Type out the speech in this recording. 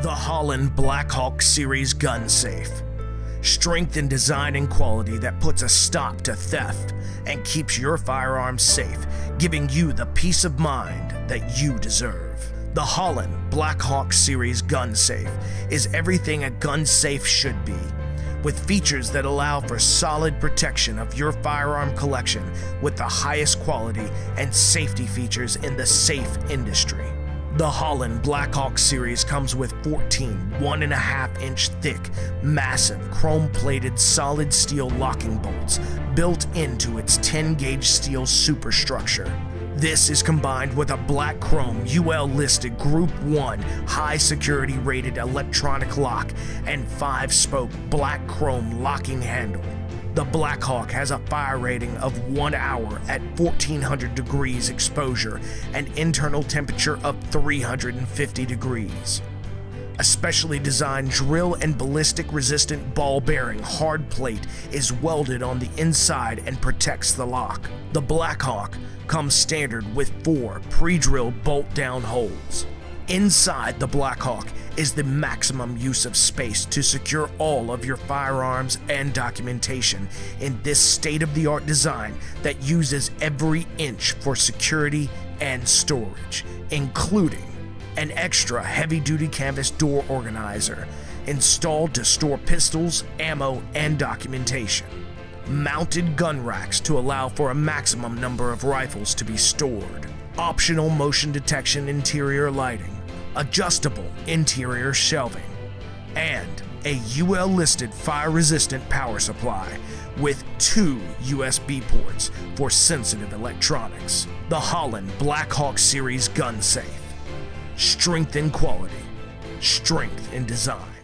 The Hollon Black Hawk Series Gun Safe. Strength in design and quality that puts a stop to theft and keeps your firearms safe, giving you the peace of mind that you deserve. The Hollon Black Hawk Series Gun Safe is everything a gun safe should be, with features that allow for solid protection of your firearm collection with the highest quality and safety features in the safe industry. The Hollon Black Hawk Series comes with 14 1.5-inch thick, massive, chrome-plated solid steel locking bolts built into its 10-gauge steel superstructure. This is combined with a black chrome UL-listed Group 1 high-security rated electronic lock and 5-spoke black chrome locking handle. The Black Hawk has a fire rating of 1 hour at 1400 degrees exposure and internal temperature of 350 degrees. A specially designed drill and ballistic resistant ball bearing hard plate is welded on the inside and protects the lock. The Black Hawk comes standard with 4 pre-drilled bolt-down holes. Inside the Black Hawk is the maximum use of space to secure all of your firearms and documentation in this state-of-the-art design that uses every inch for security and storage, including an extra heavy-duty canvas door organizer installed to store pistols, ammo, and documentation. Mounted gun racks to allow for a maximum number of rifles to be stored. Optional motion detection interior lighting. Adjustable interior shelving. And a UL-listed fire-resistant power supply with 2 USB ports for sensitive electronics. The Hollon Black Hawk Series Gun Safe. Strength in quality, strength in design.